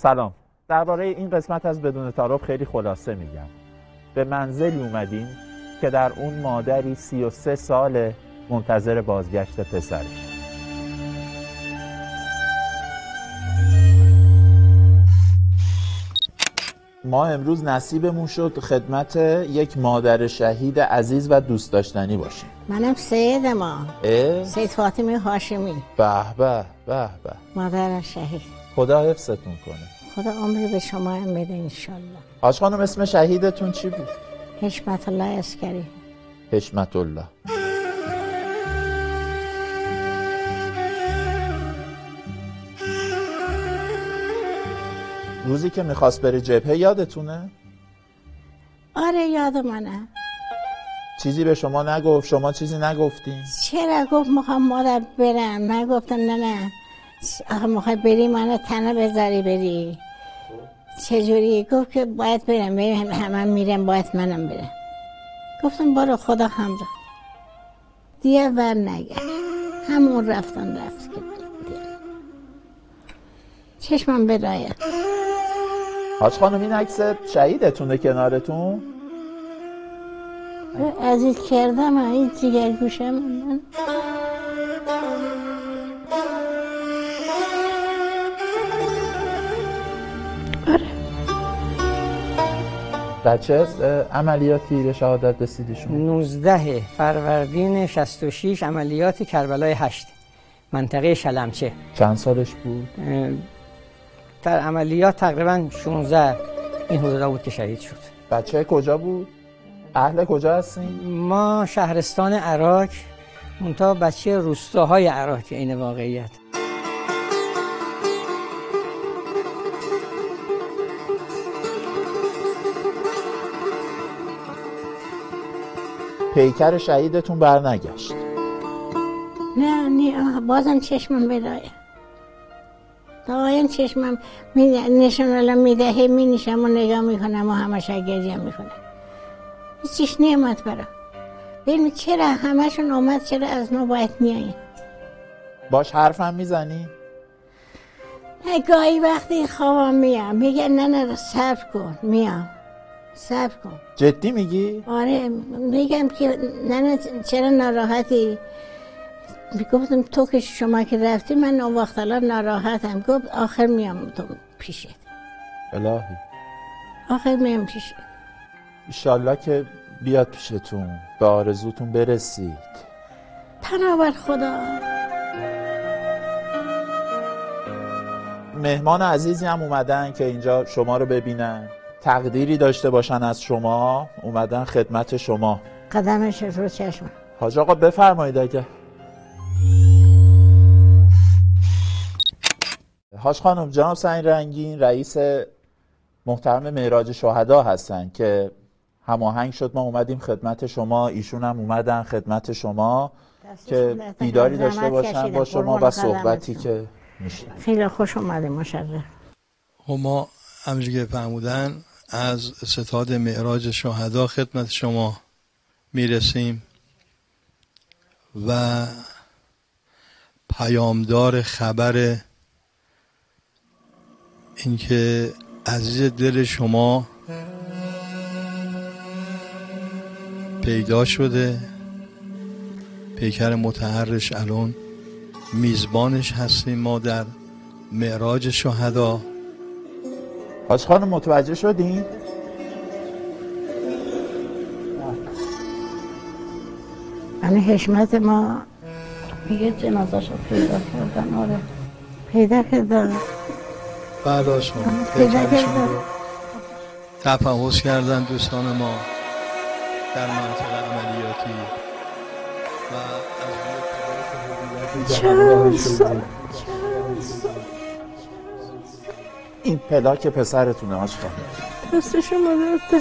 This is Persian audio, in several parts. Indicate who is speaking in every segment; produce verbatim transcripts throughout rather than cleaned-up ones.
Speaker 1: سلام. درباره این قسمت از بدون تعارف خیلی خلاصه میگم. به منزلی اومدیم که در اون مادری سی و سه سال منتظر بازگشت پسرش. ما امروز نصیبمون شد خدمت یک مادر شهید عزیز و دوست داشتنی باشیم.
Speaker 2: منم سید ما سید فاطمه هاشمی.
Speaker 1: به به به به.
Speaker 2: مادر شهید.
Speaker 1: خدا حفظتون کنه.
Speaker 2: خدا عمری به شما هم بده انشالله.
Speaker 1: حاج خانم اسم شهیدتون چی بود؟
Speaker 2: حشمت الله عسکری.
Speaker 1: حشمت الله. روزی که میخواست بره جبهه یادتونه؟
Speaker 2: آره یاد منه.
Speaker 1: چیزی به شما نگفت؟ شما چیزی نگفتین؟
Speaker 2: چرا گفت میخوام مادر برم. من گفتم نه نه آخه میخوای بری منو تنه بذاری بری. چجوری؟ گفت که باید برم بریم همه میرم باید منم برم. گفتم برو خدا همراه. دیگه ور نگه همون رفتن رفت که چشمم برایه.
Speaker 1: حاج خانم این عکس شهیدتونه کنارتون؟
Speaker 2: عزیز کردم این جگر گوشم من. آره.
Speaker 1: بچه عملیاتی به شهادت رسیدی شما؟
Speaker 3: نوزده فروردین شصت و شش عملیات کربلای هشت منطقه شلمچه.
Speaker 1: چند سالش بود؟
Speaker 3: در عملیات تقریبا شانزده این حدودا بود که شهید شد.
Speaker 1: بچه کجا بود؟ اهل کجا هستین؟
Speaker 3: ما شهرستان عراق، منتها بچه روستاهای عراق این واقعیت.
Speaker 1: پیکر شهیدتون برنگشت؟
Speaker 2: نه نه بازم چشمم برایه. دائم چشمم نشانالا میدهه می نشم و نگاه میکنم و همش گریه میکنم. هیچیش نیامد برام. ببین چرا همشون اومد چرا از ما باید میایین؟
Speaker 1: باش حرفم میزنی؟
Speaker 2: گاهی وقتی خوابم میام میگه نه نه صبر کن میام صبر کن.
Speaker 1: جدی میگی؟
Speaker 2: آره میگم که نه نه چرا ناراحتی؟ گفتم تو که شما که رفتی من اون وقت الان ناراحتم. گفت آخر میام تو پیشت.
Speaker 1: الهی
Speaker 2: آخر میام پیشت.
Speaker 1: ایشالله که بیاد پیشتون به آرزوتون برسید.
Speaker 2: پناه بر خدا.
Speaker 1: مهمان عزیزی هم اومدن که اینجا شما رو ببینن، تقدیری داشته باشن از شما، اومدن خدمت شما.
Speaker 2: قدمش رو چشم.
Speaker 1: حاج آقا بفرمایید. اگه حاج خانم جناب سعید رنگین رئیس محترم معراج شهدا هستن که هماهنگ شد ما اومدیم خدمت شما، ایشون هم اومدن خدمت شما که دیداری داشته باشن با شما و صحبتی که میشه.
Speaker 2: خیلی خوش اومدیم ماشاءالله.
Speaker 4: ما همونجوری که فرمودن از ستاد معراج شهدا خدمت شما میرسیم و پیامدار خبر اینکه عزیز دل شما پیدا شده. پیکر مطهرش الان میزبانش هستیم ما در معراج شهدا.
Speaker 1: حاج خانم متوجه شدین؟
Speaker 2: یعنی حشمت ما میگه جنازه‌شو پیدا کردن. آره پیدا کردن.
Speaker 4: بعد شما
Speaker 2: پیدا کردن.
Speaker 4: تفحص کردن دوستان ما در منطقه عملیاتی و از
Speaker 2: چند سال
Speaker 1: این پلاک پسرتونه حاج خانم.
Speaker 2: دست شما درد.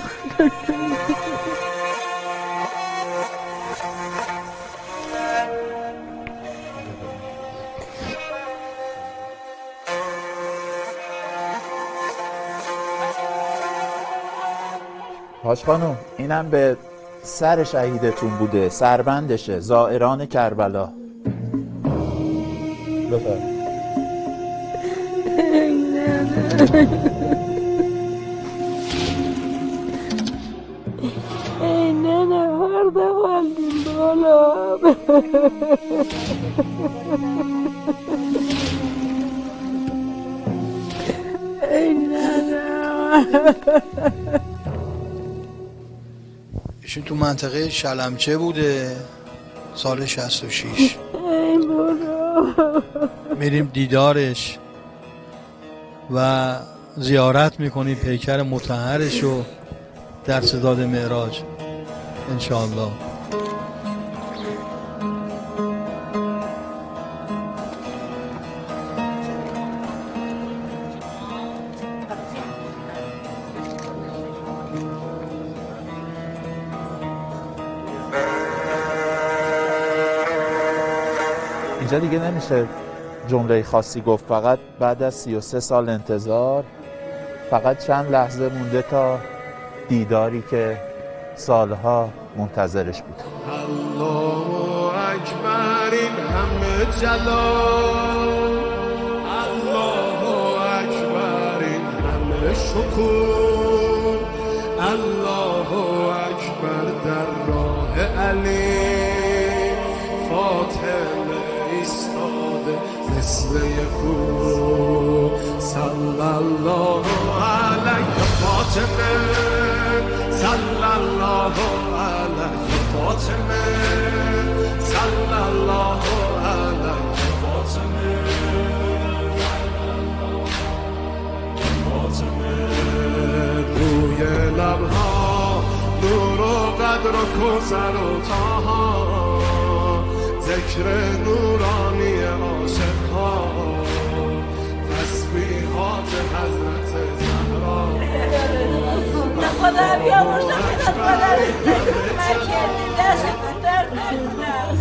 Speaker 1: حاج خانم اینم به سر شهیدتون بوده، سربندشه، زائران کربلا. بفرمایید.
Speaker 5: ای ننه ورده والدین بالا. ای ننه.
Speaker 4: ایشون تو منطقه شلمچه بوده سال شصت و شش.
Speaker 5: ای بابا.
Speaker 4: میریم دیدارش و زیارت میکنیم پیکر مطهرش رو در صداد معراج انشاءالله.
Speaker 1: اینجا دیگه نمیشه جمله خاصی گفت، فقط بعد از سی و سه سال انتظار فقط چند لحظه مونده تا دیداری که سالها منتظرش بود.
Speaker 6: الله اکبر این همه جلال، الله اکبر این همه شکر، الله اکبر در راه علی فاطمه ایستاده مثل یکو. صلی الله علیه فاطمه، صلی الله علیه فاطمه، صلی الله علیه فاطمه، فاطمه. روی لبها نور و قدر و کوثر و طاها، ذکر نورانی عاشقها، تسبیحات حضرت زهرا.
Speaker 5: خدا بیامرزم که خدا من کردی دستتون در نکنم.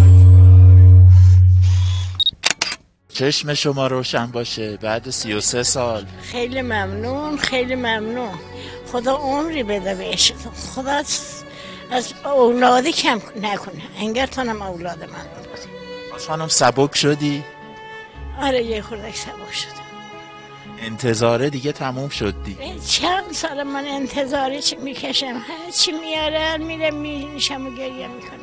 Speaker 1: چشم شما روشن باشه بعد سی و سه سال.
Speaker 2: خیلی ممنون، خیلی ممنون. خدا عمری بده بهشتون. خدا از اولادی کم نکنه. انگار تانم اولاد من بود.
Speaker 1: خانم سبک شدی؟
Speaker 2: آره یه خورده سبک شدم.
Speaker 1: انتظاره دیگه تموم شد دیگه.
Speaker 2: چند سال من انتظاری چی میکشم، هر چی میاره میره میشم و گریه میکنم.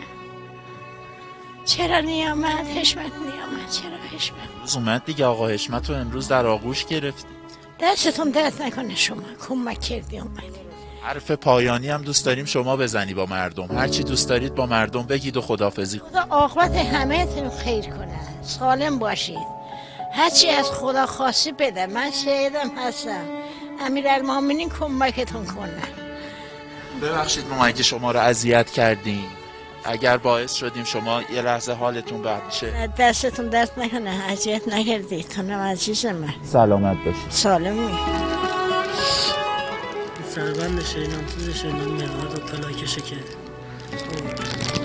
Speaker 2: چرا نیامد حشمت نیامد، چرا حشمت؟
Speaker 1: امروز اومد دیگه آقا حشمت رو امروز در آغوش گرفتی.
Speaker 2: دستتون درد نکنه، شما کمک کردی اومدی.
Speaker 1: حرف پایانی هم دوست داریم شما بزنی با مردم، هر چی دوست دارید با مردم بگید و خداحافظی کنید.
Speaker 2: خدا عاقبت همه تون خیر کنه، سالم باشید. هرچی از خدا خواستی بده، من شهیدم هستم. امیرالمومنین کمکتون کنه.
Speaker 1: ببخشید ما اگه شما رو اذیت کردیم، اگر باعث شدیم شما یه لحظه حالتون بد شه.
Speaker 2: دستتون دست نکنه، اذیت نکردید. تونم عزیز من
Speaker 1: سلامت باشید.
Speaker 2: سالمی.
Speaker 7: سربند شینان توز شینان مقداد و طلاکشه که